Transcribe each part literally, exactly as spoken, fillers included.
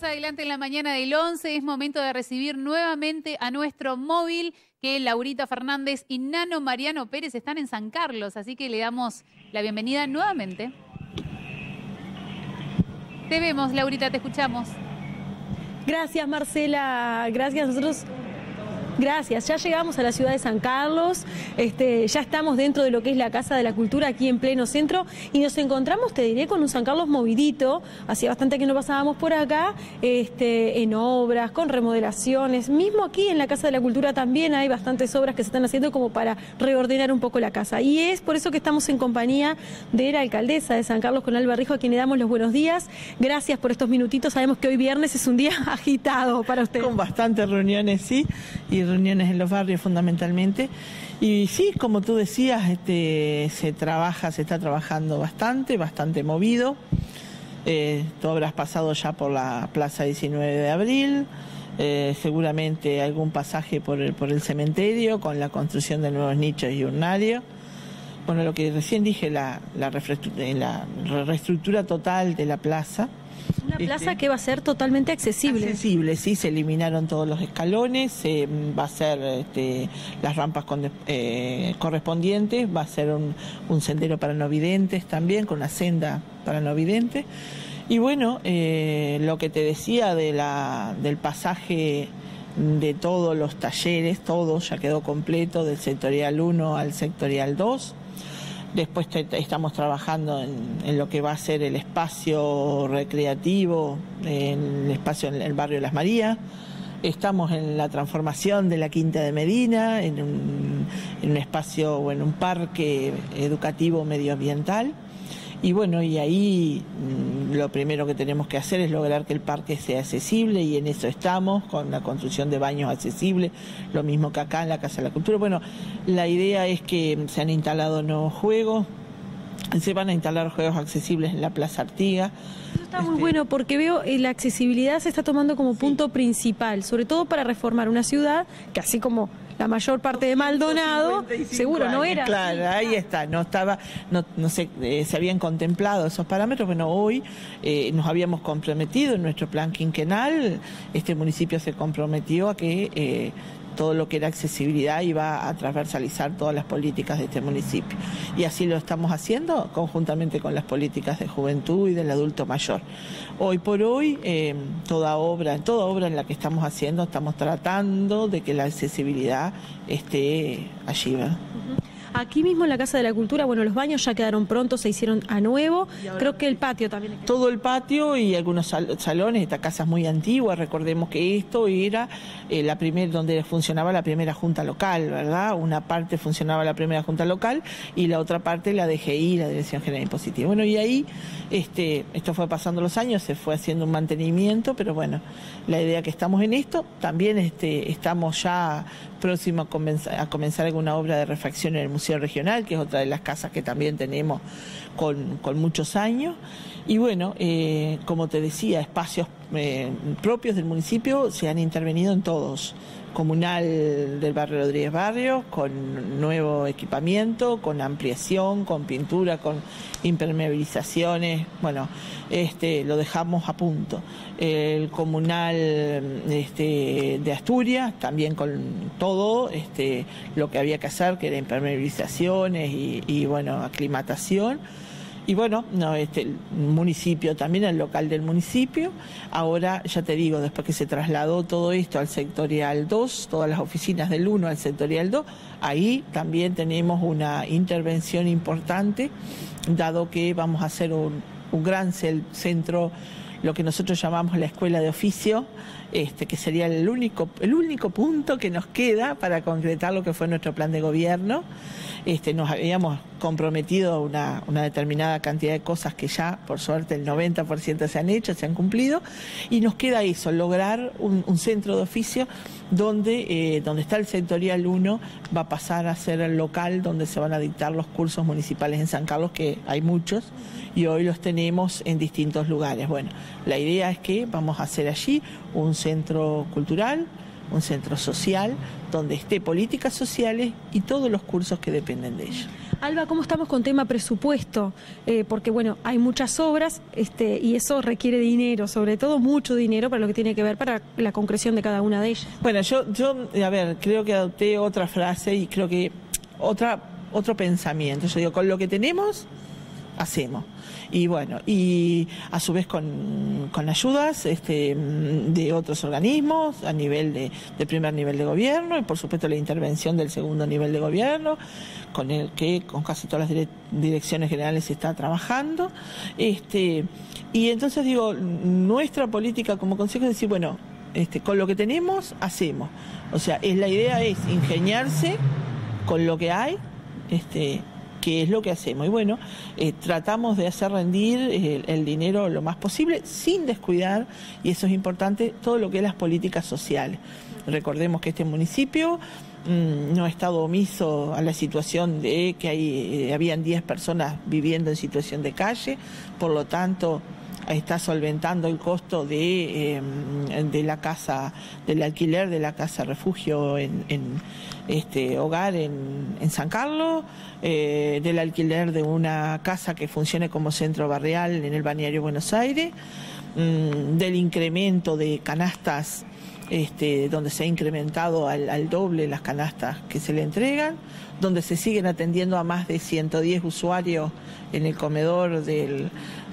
adelante en la mañana del once, es momento de recibir nuevamente a nuestro móvil, que Laurita Fernández y Nano Mariano Pérez están en San Carlos, así que le damos la bienvenida nuevamente. Te vemos, Laurita, te escuchamos. Gracias, Marcela, gracias. Nosotros... Gracias, ya llegamos a la ciudad de San Carlos, este, ya estamos dentro de lo que es la Casa de la Cultura aquí en pleno centro y nos encontramos, te diré, con un San Carlos movidito, hacía bastante que no pasábamos por acá, este, en obras, con remodelaciones, mismo aquí en la Casa de la Cultura también hay bastantes obras que se están haciendo como para reordenar un poco la casa y es por eso que estamos en compañía de la alcaldesa de San Carlos, con Alba Rijo, a quien le damos los buenos días. Gracias por estos minutitos, sabemos que hoy viernes es un día agitado para usted. Con bastantes reuniones, sí, y reuniones en los barrios fundamentalmente. Y sí, como tú decías, este, se trabaja, se está trabajando bastante, bastante movido. Eh, tú habrás pasado ya por la Plaza diecinueve de abril, eh, seguramente algún pasaje por el, por el cementerio con la construcción de nuevos nichos y urnarios. Bueno, lo que recién dije, la, la, la reestructura total de la plaza. Una plaza este, que va a ser totalmente accesible. Accesible, sí, se eliminaron todos los escalones, se va a ser este, las rampas con, eh, correspondientes, va a ser un, un sendero para no videntes también, con una senda para no videntes. Y bueno, eh, lo que te decía de la, del pasaje de todos los talleres, todo ya quedó completo, del sectorial uno al sectorial dos. Después te, te estamos trabajando en, en lo que va a ser el espacio recreativo, en el espacio en el barrio Las Marías. Estamos en la transformación de la Quinta de Medina, en un, en un espacio o en un parque educativo medioambiental. Y bueno, y ahí lo primero que tenemos que hacer es lograr que el parque sea accesible y en eso estamos, con la construcción de baños accesibles, lo mismo que acá en la Casa de la Cultura. Bueno, la idea es que se han instalado nuevos juegos, se van a instalar juegos accesibles en la Plaza Artigas. Eso está muy este... bueno porque veo que la accesibilidad se está tomando como punto sí. principal, sobre todo para reformar una ciudad que así como la mayor parte de Maldonado, seguro no era. Claro, ahí está, no estaba, no, no sé, eh, se habían contemplado esos parámetros. Bueno, hoy eh, nos habíamos comprometido en nuestro plan quinquenal, este municipio se comprometió a que eh, todo lo que era accesibilidad iba a transversalizar todas las políticas de este municipio. Y así lo estamos haciendo conjuntamente con las políticas de juventud y del adulto mayor. Hoy por hoy, eh, toda obra, toda obra en la que estamos haciendo, estamos tratando de que la accesibilidad esté allí, ¿verdad? Aquí mismo en la Casa de la Cultura, bueno, los baños ya quedaron prontos, se hicieron a nuevo, creo que el patio también. Todo el patio y algunos sal salones, esta casa es muy antigua, recordemos que esto era eh, la primer, donde funcionaba la primera junta local, ¿verdad? Una parte funcionaba la primera junta local y la otra parte la D G I, la Dirección General Impositiva. Bueno, y ahí, este, esto fue pasando los años, se fue haciendo un mantenimiento, pero bueno, la idea que estamos en esto, también este, estamos ya próximos a comenzar, a comenzar alguna obra de refacción en el Museo Regional, que es otra de las casas que también tenemos con, con muchos años. Y bueno, eh, como te decía, espacios eh, propios del municipio se han intervenido en todos. Comunal del barrio Rodríguez Barrio, con nuevo equipamiento, con ampliación, con pintura, con impermeabilizaciones, bueno, este, lo dejamos a punto. El comunal este, de Asturias, también con todo este, lo que había que hacer, que era impermeabilizaciones y, y bueno, aclimatación. Y bueno, no, este, el municipio también, el local del municipio. Ahora, ya te digo, después que se trasladó todo esto al sectorial dos, todas las oficinas del uno al sectorial dos, ahí también tenemos una intervención importante, dado que vamos a hacer un, un gran centro, lo que nosotros llamamos la escuela de oficio, este, que sería el único, el único punto que nos queda para concretar lo que fue nuestro plan de gobierno. Este, nos habíamos comprometido a una, una determinada cantidad de cosas que ya, por suerte, el noventa por ciento se han hecho, se han cumplido, y nos queda eso, lograr un, un centro de oficio donde, eh, donde está el sectorial uno, va a pasar a ser el local donde se van a dictar los cursos municipales en San Carlos, que hay muchos, y hoy los tenemos en distintos lugares. Bueno, la idea es que vamos a hacer allí un centro cultural, un centro social donde esté políticas sociales y todos los cursos que dependen de ello. Alba, ¿cómo estamos con tema presupuesto? Eh, porque, bueno, hay muchas obras este, y eso requiere dinero, sobre todo mucho dinero para lo que tiene que ver para la concreción de cada una de ellas. Bueno, yo, yo a ver, creo que adopté otra frase y creo que otra, otro pensamiento. Yo digo, con lo que tenemos, hacemos. Y bueno, y a su vez con, con ayudas este, de otros organismos a nivel de, de primer nivel de gobierno y por supuesto la intervención del segundo nivel de gobierno, con el que con casi todas las dire direcciones generales se está trabajando. Este, y entonces digo, nuestra política como consejo es decir, bueno, este, con lo que tenemos, hacemos. O sea, es, la idea es ingeniarse con lo que hay, este, que es lo que hacemos. Y bueno, eh, tratamos de hacer rendir el, el dinero lo más posible, sin descuidar, y eso es importante, todo lo que es las políticas sociales. Recordemos que este municipio mmm, no ha estado omiso a la situación de que hay, eh, habían diez personas viviendo en situación de calle, por lo tanto está solventando el costo de, eh, de la casa, del alquiler de la casa refugio en, en este hogar en, en San Carlos, eh, del alquiler de una casa que funcione como centro barrial en el balneario Buenos Aires, mmm, del incremento de canastas, este, donde se ha incrementado al, al doble las canastas que se le entregan, donde se siguen atendiendo a más de ciento diez usuarios en el comedor del,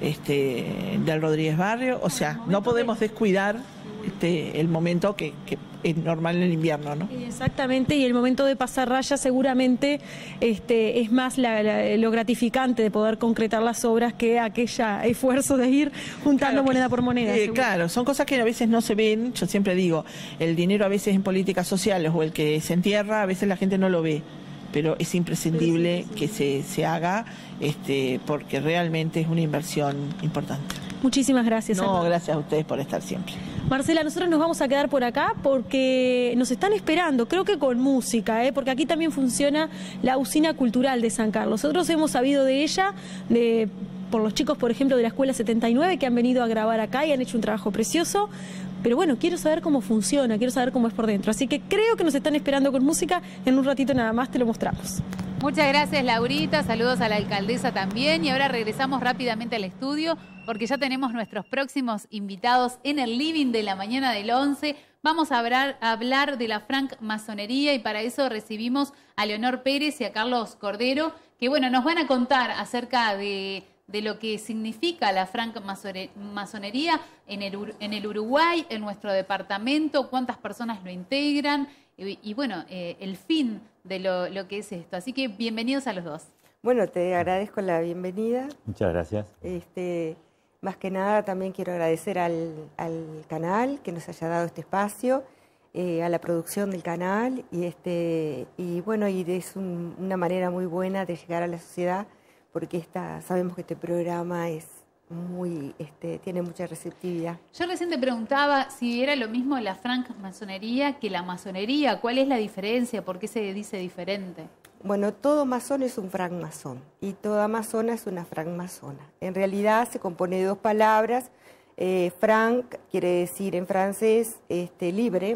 este, del Rodríguez Barrio. O sea, no podemos descuidar este, el momento que, que es normal en el invierno, ¿no? Exactamente, y el momento de pasar raya seguramente este, es más la, la, lo gratificante de poder concretar las obras que aquella esfuerzo de ir juntando claro, moneda por moneda. Eh, claro, son cosas que a veces no se ven. Yo siempre digo, el dinero a veces en políticas sociales o el que se entierra, a veces la gente no lo ve, pero es imprescindible que se, se haga este, porque realmente es una inversión importante. Muchísimas gracias. No, Alba. Gracias a ustedes por estar siempre. Marcela, nosotros nos vamos a quedar por acá porque nos están esperando, creo que con música, ¿eh? Porque aquí también funciona la usina cultural de San Carlos. Nosotros hemos sabido de ella, de, por los chicos, por ejemplo, de la Escuela setenta y nueve que han venido a grabar acá y han hecho un trabajo precioso. Pero bueno, quiero saber cómo funciona, quiero saber cómo es por dentro. Así que creo que nos están esperando con música. En un ratito nada más te lo mostramos. Muchas gracias, Laurita. Saludos a la alcaldesa también. Y ahora regresamos rápidamente al estudio porque ya tenemos nuestros próximos invitados en el living de la mañana del once. Vamos a hablar, a hablar de la francmasonería y para eso recibimos a Leonor Pérez y a Carlos Cordero, que bueno, nos van a contar acerca de... de lo que significa la francmasonería en el, en el Uruguay, en nuestro departamento, cuántas personas lo integran y, y bueno, eh, el fin de lo, lo que es esto. Así que bienvenidos a los dos. Bueno, te agradezco la bienvenida. Muchas gracias. Este, más que nada también quiero agradecer al, al canal que nos haya dado este espacio, eh, a la producción del canal y, este, y bueno, y es un, una manera muy buena de llegar a la sociedad porque esta, sabemos que este programa es muy, este, tiene mucha receptividad. Yo recién te preguntaba si era lo mismo la francmasonería que la masonería. ¿Cuál es la diferencia? ¿Por qué se dice diferente? Bueno, todo masón es un francmasón y toda masona es una francmasona. En realidad se compone de dos palabras. Eh, franc quiere decir en francés este, libre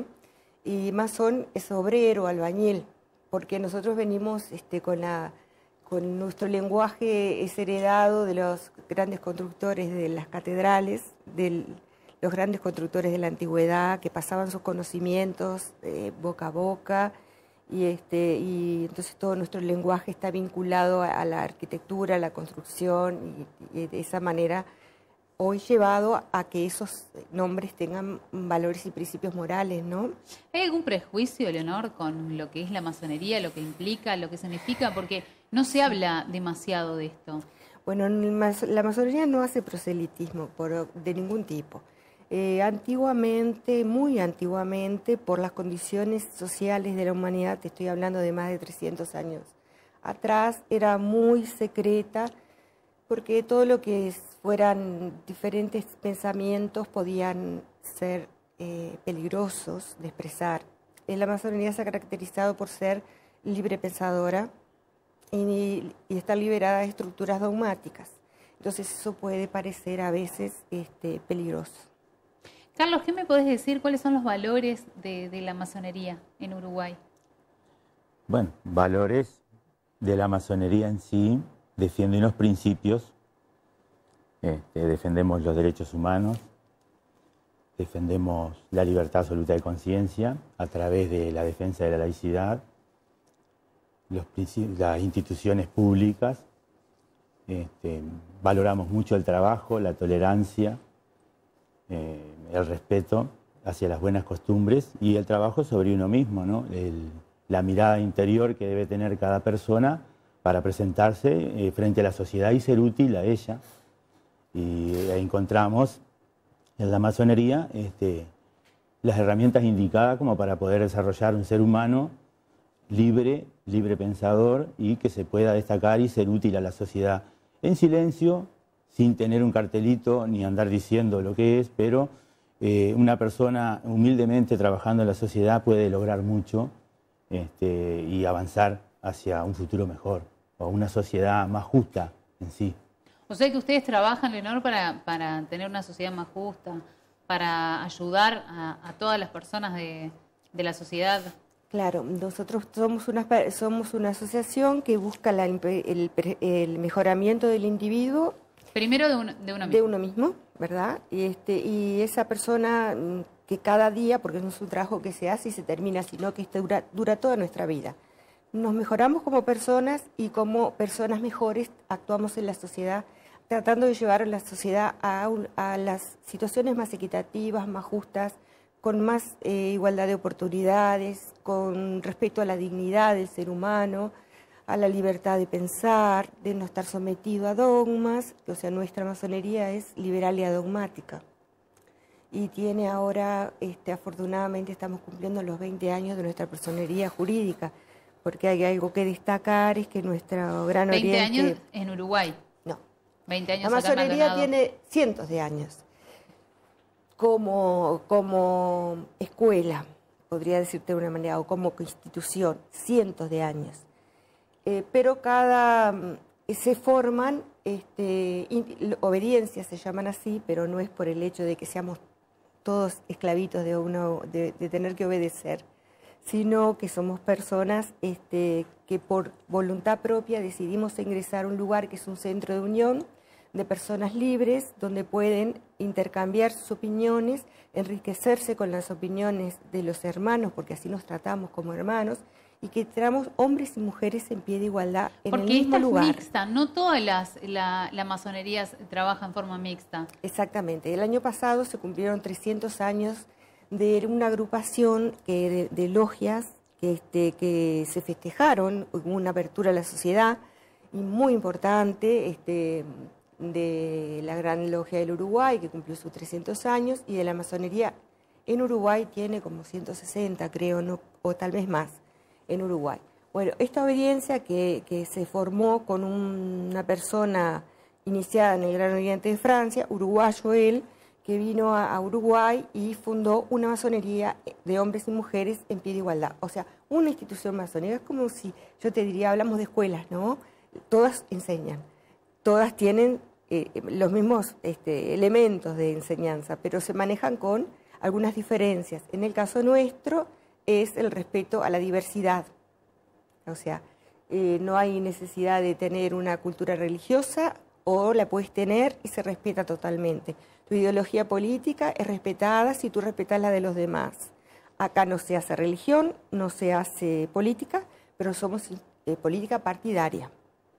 y masón es obrero, albañil, porque nosotros venimos este, con la... Con nuestro lenguaje es heredado de los grandes constructores de las catedrales, de los grandes constructores de la antigüedad que pasaban sus conocimientos eh, boca a boca y, este, y entonces todo nuestro lenguaje está vinculado a, a la arquitectura, a la construcción y, y de esa manera hoy llevado a que esos nombres tengan valores y principios morales, ¿no? ¿Hay algún prejuicio, Leonor, con lo que es la masonería, lo que implica, lo que significa? Porque no se habla demasiado de esto. Bueno, la masonería no hace proselitismo por, de ningún tipo. Eh, antiguamente, muy antiguamente, por las condiciones sociales de la humanidad, te estoy hablando de más de trescientos años atrás, era muy secreta, porque todo lo que fueran diferentes pensamientos podían ser eh, peligrosos de expresar. La masonería se ha caracterizado por ser libre pensadora y, y estar liberada de estructuras dogmáticas. Entonces eso puede parecer a veces este, peligroso. Carlos, ¿qué me podés decir? ¿Cuáles son los valores de, de la masonería en Uruguay? Bueno, valores de la masonería en sí, defienden unos principios, este, defendemos los derechos humanos, defendemos la libertad absoluta de conciencia a través de la defensa de la laicidad, los las instituciones públicas, este, valoramos mucho el trabajo, la tolerancia, eh, el respeto hacia las buenas costumbres y el trabajo sobre uno mismo, ¿no? El, la mirada interior que debe tener cada persona para presentarse eh, frente a la sociedad y ser útil a ella. Y eh, encontramos en la masonería este, las herramientas indicadas como para poder desarrollar un ser humano libre, libre pensador y que se pueda destacar y ser útil a la sociedad en silencio, sin tener un cartelito ni andar diciendo lo que es, pero eh, una persona humildemente trabajando en la sociedad puede lograr mucho este, y avanzar hacia un futuro mejor o una sociedad más justa en sí. O sea que ustedes trabajan, Leonor, para, para tener una sociedad más justa, para ayudar a, a todas las personas de, de la sociedad. Claro, nosotros somos una, somos una asociación que busca la, el, el mejoramiento del individuo. Primero de, un, de uno mismo. De uno mismo, ¿verdad? Y, este, y esa persona que cada día, porque no es un trabajo que se hace y se termina, sino que este dura, dura toda nuestra vida. Nos mejoramos como personas y como personas mejores actuamos en la sociedad, tratando de llevar a la sociedad a, a las situaciones más equitativas, más justas, con más eh, igualdad de oportunidades, con respeto a la dignidad del ser humano, a la libertad de pensar, de no estar sometido a dogmas. O sea, nuestra masonería es liberal y adogmática. Y tiene ahora, este, afortunadamente, estamos cumpliendo los veinte años de nuestra personería jurídica, porque hay algo que destacar, es que nuestro Gran Oriente... ¿veinte años en Uruguay? No. veinte años La masonería acá en tiene cientos de años. Como, como escuela, podría decirte de una manera, o como institución, cientos de años. Eh, pero cada... se forman, este, obediencias se llaman así, pero no es por el hecho de que seamos todos esclavitos de, uno, de, de tener que obedecer, sino que somos personas este, que por voluntad propia decidimos ingresar a un lugar que es un centro de unión de personas libres, donde pueden intercambiar sus opiniones, enriquecerse con las opiniones de los hermanos, porque así nos tratamos como hermanos, y que tenemos hombres y mujeres en pie de igualdad en Porque el mismo esta lugar. Es mixta, no todas las la, la masonería trabaja en forma mixta. Exactamente. El año pasado se cumplieron trescientos años de una agrupación que, de, de logias que, este, que se festejaron, una apertura a la sociedad y muy importante, este, de la Gran Logia del Uruguay, que cumplió sus trescientos años, y de la masonería en Uruguay tiene como ciento sesenta, creo, no, o tal vez más, en Uruguay. Bueno, esta obediencia que, que se formó con un, una persona iniciada en el Gran Oriente de Francia, uruguayo él, que vino a, a Uruguay y fundó una masonería de hombres y mujeres en pie de igualdad. O sea, una institución masónica. Es como si, yo te diría, hablamos de escuelas, ¿no? Todas enseñan, todas tienen eh, los mismos este, elementos de enseñanza, pero se manejan con algunas diferencias. En el caso nuestro es el respeto a la diversidad. O sea, eh, no hay necesidad de tener una cultura religiosa, o la puedes tener y se respeta totalmente. Tu ideología política es respetada si tú respetas la de los demás. Acá no se hace religión, no se hace política, pero somos eh, política partidaria.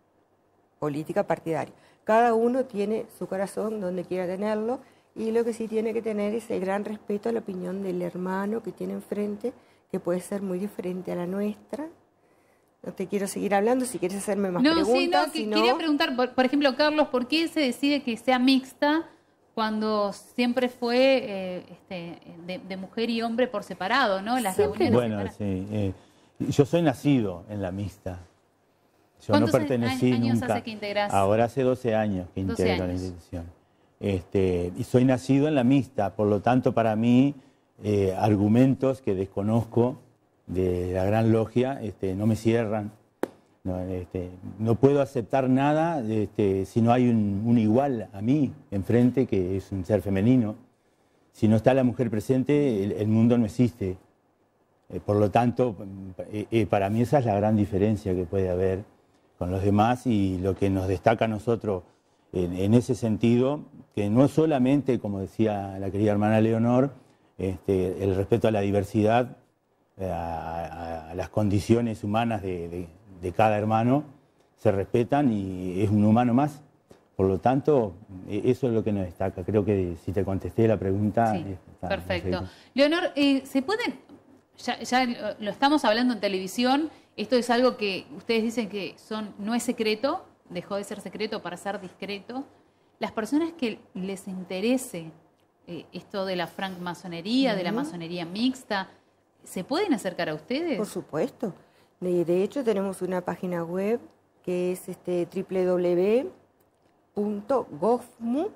Política partidaria. Cada uno tiene su corazón donde quiera tenerlo, y lo que sí tiene que tener es el gran respeto a la opinión del hermano que tiene enfrente, que puede ser muy diferente a la nuestra. No te quiero seguir hablando, si quieres hacerme más no, preguntas. Sí, no, si no... quería preguntar, por, por ejemplo, Carlos, ¿por qué se decide que sea mixta cuando siempre fue eh, este, de, de mujer y hombre por separado, ¿no? Las reuniones Bueno, separadas. sí. Eh, yo soy nacido en la mixta. Yo no ¿Cuántos pertenecí años nunca. hace que integrás? Ahora hace doce años que doce integro la años. institución. Este, y soy nacido en la mixta, por lo tanto, para mí, eh, argumentos que desconozco de la Gran Logia este, no me cierran. No, este, no puedo aceptar nada este, si no hay un, un igual a mí enfrente, que es un ser femenino. si no está la mujer presente, el, el mundo no existe. Eh, por lo tanto, eh, eh, para mí esa es la gran diferencia que puede haber con los demás y lo que nos destaca a nosotros en, en ese sentido, que no solamente, como decía la querida hermana Leonor, este, el respeto a la diversidad, a, a, a las condiciones humanas de, de, de cada hermano, se respetan y es un humano más. Por lo tanto, eso es lo que nos destaca. Creo que si te contesté la pregunta... Sí, está perfecto. perfecto. Leonor, eh, ¿se pueden...? Ya, ya lo estamos hablando en televisión. Esto es algo que ustedes dicen que son, no es secreto, dejó de ser secreto para ser discreto. Las personas que les interese eh, esto de la francmasonería, uh-huh. de la masonería mixta, ¿se pueden acercar a ustedes? Por supuesto. De, de hecho, tenemos una página web que es este, doble u doble u doble u punto gofmu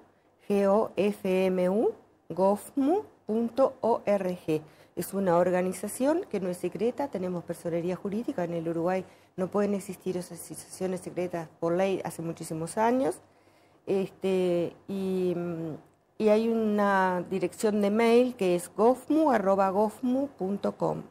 punto org. Es una organización que no es secreta, tenemos personería jurídica. En el Uruguay no pueden existir esas asociaciones secretas por ley hace muchísimos años. Este, y, y hay una dirección de mail que es gofmu arroba gofmu punto com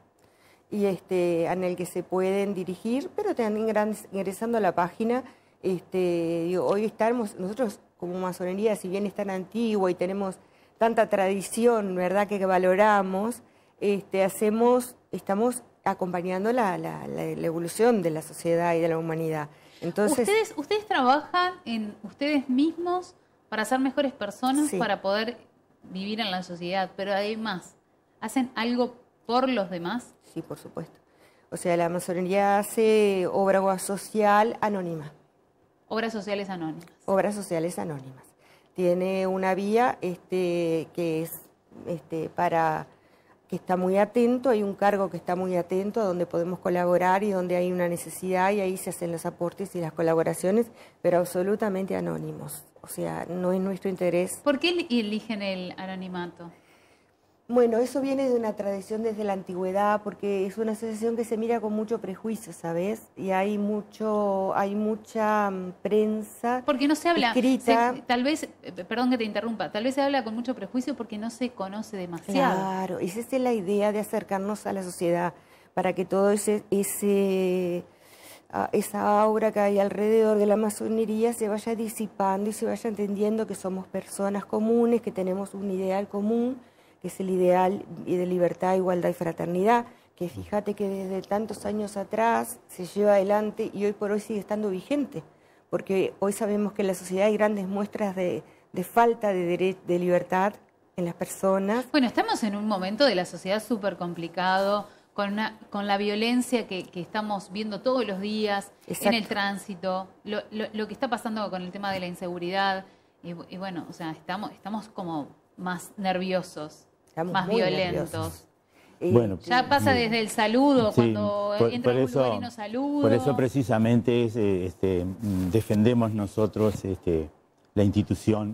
y este, en el que se pueden dirigir, pero también ingresando a la página. Este, digo, hoy estamos, nosotros como masonería, si bien es tan antigua y tenemos tanta tradición, ¿verdad?, que valoramos, este, hacemos, estamos acompañando la, la, la, la evolución de la sociedad y de la humanidad. Entonces, ¿Ustedes, ustedes trabajan en ustedes mismos para ser mejores personas, sí. para poder vivir en la sociedad, pero además, ¿hacen algo por los demás? Sí, por supuesto. O sea, la masonería hace obra social anónima. Obras sociales anónimas. Obras sociales anónimas. Tiene una vía este, que es este, para que está muy atento, hay un cargo que está muy atento, donde podemos colaborar y donde hay una necesidad, y ahí se hacen los aportes y las colaboraciones, pero absolutamente anónimos. O sea, no es nuestro interés. ¿Por qué eligen el anonimato? Bueno, eso viene de una tradición desde la antigüedad, porque es una asociación que se mira con mucho prejuicio, ¿sabes? Y hay mucho, hay mucha um, prensa porque no se habla, escrita. Se, tal vez, perdón que te interrumpa, tal vez se habla con mucho prejuicio porque no se conoce demasiado. Claro, esa es la idea de acercarnos a la sociedad, para que todo ese, ese uh, esa aura que hay alrededor de la masonería se vaya disipando y se vaya entendiendo que somos personas comunes, que tenemos un ideal común, que es el ideal de libertad, igualdad y fraternidad, que fíjate que desde tantos años atrás se lleva adelante y hoy por hoy sigue estando vigente, porque hoy sabemos que en la sociedad hay grandes muestras de, de falta de, dere de libertad en las personas. Bueno, estamos en un momento de la sociedad súper complicado, con, una, con la violencia que, que estamos viendo todos los días, exacto, en el tránsito, lo, lo, lo que está pasando con el tema de la inseguridad, y, y bueno, o sea, estamos, estamos como más nerviosos. Estamos más violentos. Bueno, ya pasa desde el saludo, sí, cuando por, entra por un eso, lugar y nos saluda. Por eso precisamente es, este, defendemos nosotros este, la institución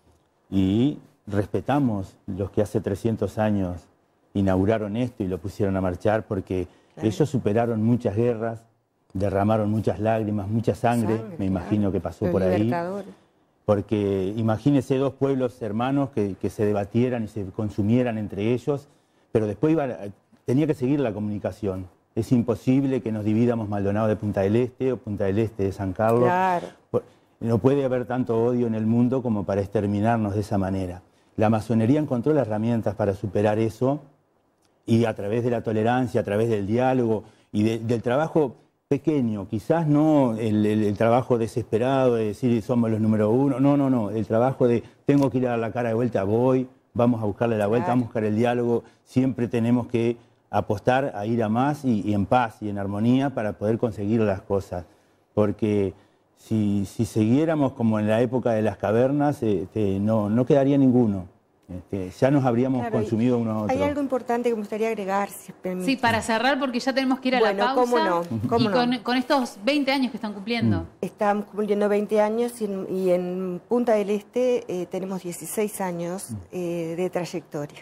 y respetamos los que hace trescientos años inauguraron esto y lo pusieron a marchar, porque claro, ellos superaron muchas guerras, derramaron muchas lágrimas, mucha sangre, sangre me imagino claro, que pasó los por ahí. Porque imagínese dos pueblos hermanos que, que se debatieran y se consumieran entre ellos, pero después iba, tenía que seguir la comunicación. Es imposible que nos dividamos Maldonado de Punta del Este o Punta del Este de San Carlos. Claro. No puede haber tanto odio en el mundo como para exterminarnos de esa manera. La masonería encontró las herramientas para superar eso, y a través de la tolerancia, a través del diálogo y de, del trabajo pequeño, quizás no el, el, el trabajo desesperado de decir somos los número uno, no, no, no, el trabajo de tengo que ir a dar la cara de vuelta, voy, vamos a buscarle la vuelta, claro, vamos a buscar el diálogo, siempre tenemos que apostar a ir a más y, y en paz y en armonía para poder conseguir las cosas, porque si, si siguiéramos como en la época de las cavernas, este, no, no quedaría ninguno. Este, ya nos habríamos claro, consumido uno a otro. Hay algo importante que me gustaría agregar, si permite. Sí, para cerrar, porque ya tenemos que ir a bueno, la pausa. ¿Cómo no? ¿Cómo y con, no? con estos veinte años que están cumpliendo. Mm. Estamos cumpliendo veinte años y en, y en Punta del Este eh, tenemos dieciséis años eh, de trayectoria.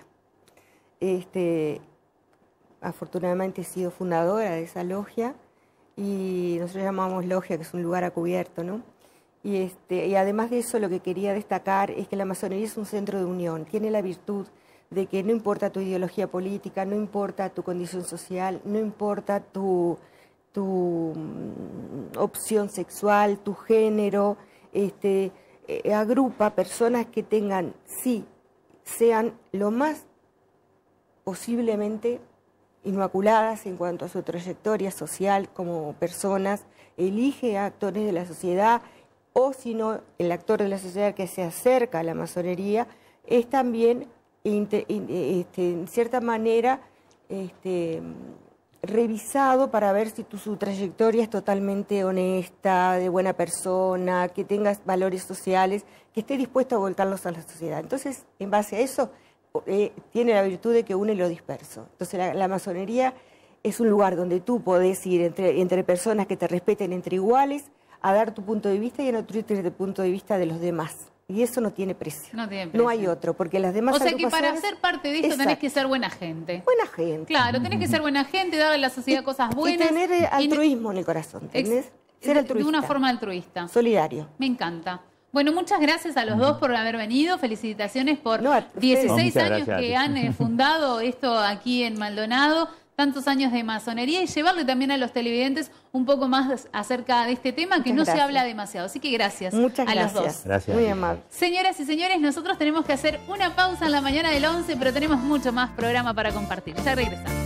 Este, afortunadamente he sido fundadora de esa logia y nosotros llamamos logia, que es un lugar a cubierto, ¿no? Y, este, y además de eso, lo que quería destacar es que la masonería es un centro de unión, tiene la virtud de que no importa tu ideología política, no importa tu condición social, no importa tu, tu mm, opción sexual, tu género, este, eh, agrupa personas que tengan, sí, sean lo más posiblemente inmaculadas en cuanto a su trayectoria social como personas, elige a actores de la sociedad, o si no, el actor de la sociedad que se acerca a la masonería, es también, este, en cierta manera, este, revisado para ver si tu, su trayectoria es totalmente honesta, de buena persona, que tengas valores sociales, que esté dispuesto a volcarlos a la sociedad. Entonces, en base a eso, eh, tiene la virtud de que une lo disperso. Entonces, la, la masonería es un lugar donde tú podés ir entre, entre personas que te respeten entre iguales, a dar tu punto de vista y a nutrirte desde el punto de vista de los demás. Y eso no tiene precio. No tiene precio. No hay otro, porque las demás O sea que para agrupaciones- ser parte de esto Exacto. tenés que ser buena gente. Buena gente. Claro, tenés que ser buena gente, darle a la sociedad cosas Y buenas. tener eh, altruismo en el corazón, ¿entendés? Ser de, altruista. de una forma altruista. Solidario. Me encanta. Bueno, muchas gracias a los dos por haber venido. Felicitaciones por No, a ustedes. dieciséis No, muchas años gracias a que ti. han eh, fundado esto aquí en Maldonado. Tantos años de masonería y llevarle también a los televidentes un poco más acerca de este tema que Muchas no se gracias. habla demasiado. Así que gracias Muchas a los gracias. dos. Gracias. Muy amable. Señoras y señores, nosotros tenemos que hacer una pausa en la mañana del once, pero tenemos mucho más programa para compartir. Ya regresamos.